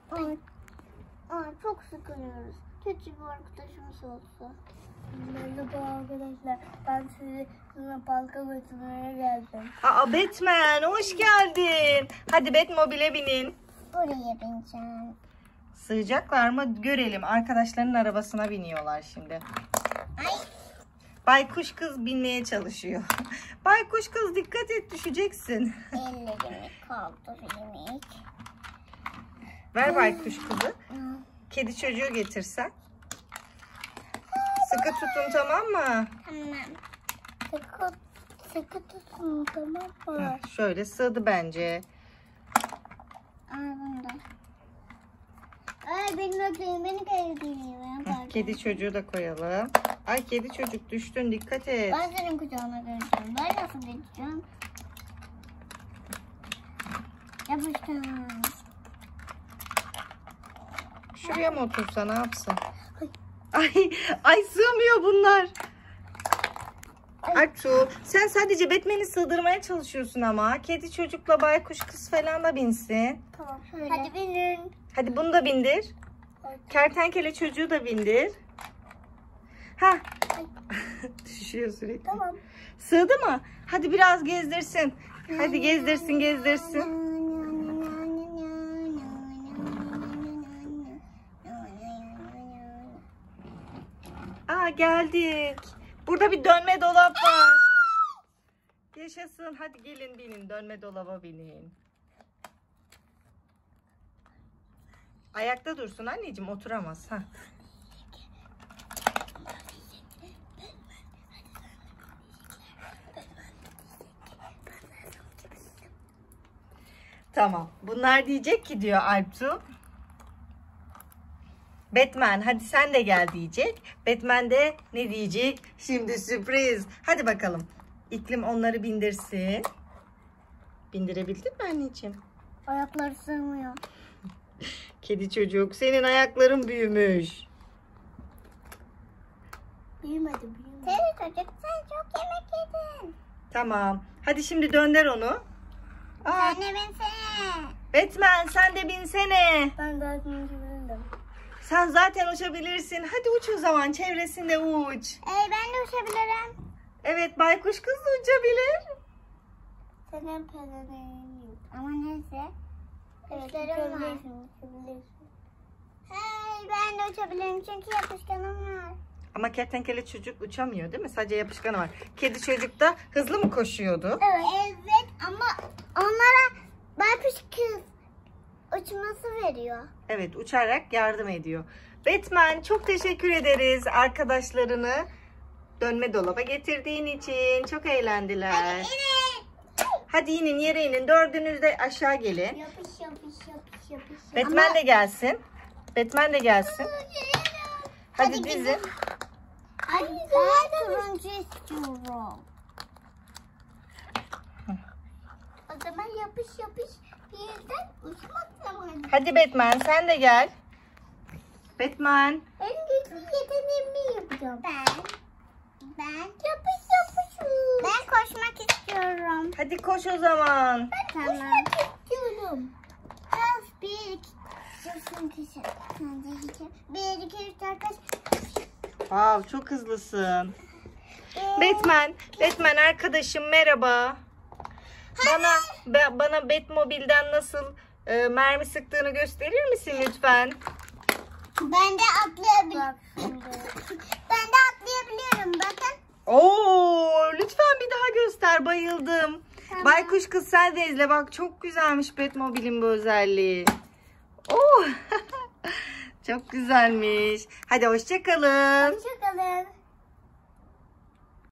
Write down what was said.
Çok sıkılıyoruz. Kötü bir arkadaşımız olsa. Merhaba arkadaşlar. Ben sizi parka götürmeye geldim. Aa Batman hoş geldin. Hadi Batmobile'e binin. Buraya bineceğim. Sığacaklar mı görelim. Arkadaşlarının arabasına biniyorlar şimdi. Ay. Baykuş kız binmeye çalışıyor. Baykuş kız dikkat et düşeceksin. Ellerimi kaldırayım. Ver baykuş kızı. Kedi çocuğu getirsen. Sıkı tutun tamam mı? Tamam. Sıkı tutun tamam mı? Şöyle sığdı bence. Ay bunda. Ay beni bekleyin, beni bekleyin. Kedi çocuğu da koyalım. Ay kedi çocuk düştün dikkat et. Ben senin kucağına geleceğim. Ben nasıl geçeceğim? Yapıştım. Şuraya mı otursa ne yapsın? Ay sığmıyor bunlar. Artu sen sadece Batman'i sığdırmaya çalışıyorsun ama. Kedi çocukla baykuş kız falan da binsin. Tamam şöyle. Hadi binin. Hadi bunu da bindir. Kertenkele çocuğu da bindir. Ha. Düşüyor sürekli. Tamam. Sığdı mı? Hadi biraz gezdirsin. Hadi gezdirsin. Aa geldik. Burada bir dönme dolap var. Yaşasın. Hadi gelin binin. Dönme dolaba binin. Ayakta dursun anneciğim. Oturamaz. Ha. Tamam. Bunlar diyecek ki diyor Alptu. Batman hadi sen de gel diyecek. Batman de ne diyecek? Şimdi sürpriz. Hadi bakalım. İklim onları bindirsin. Bindirebildin mi anneciğim? Ayakları sığmıyor. Kedi çocuk senin ayakların büyümüş. Büyümedi. Kedi çocuk sen çok yemek yedin. Tamam. Hadi şimdi dönder onu. Sen de binsene. Batman sen de binsene. Ben daha uçabilirim. Sen zaten uçabilirsin. Hadi uç o zaman. Çevresinde uç. Ben de uçabilirim. Evet baykuş kız da uçabilir. Senin pelerin yok. Ama neyse. Evet, Kuşlarım var. uçabilirsin. Hey ben de uçabilirim çünkü yapışkanım var. Ama kertenkele çocuk uçamıyor değil mi? Sadece yapışkanı var. Kedi çocuk da hızlı mı koşuyordu? Evet ama onlara baykuş kız uçması veriyor. Evet uçarak yardım ediyor. Batman çok teşekkür ederiz arkadaşlarını dönme dolaba getirdiğin için. Çok eğlendiler. Hadi inin yere inin. Dördünüz de aşağı gelin. Yapış. Batman de gelsin. Batman de gelsin. Hadi dizin. Ay ben turuncu istiyorum. O zaman yapış bir yerden uçmak zamanı. Hadi Batman sen de gel. Batman. En güçlü yeteneğimi yapacağım. Ben yapış. Ben koşmak istiyorum. Hadi koş o zaman. Tamam. Koşmak istiyorum. Öf, bir, iki, üç, dört, beş. Wow, çok hızlısın. Batman arkadaşım merhaba. Bana Batmobile'den nasıl mermi sıktığını gösterir misin lütfen? Ben de atlayabiliyorum. Ben de atlayabiliyorum bakın. Oo, lütfen bir daha göster. Bayıldım. Tamam. Baykuş kız sen de izle. Bak çok güzelmiş Batmobile'in bu özelliği. Oo. Çok güzelmiş. Hadi hoşça kalın. Hoşçakalın.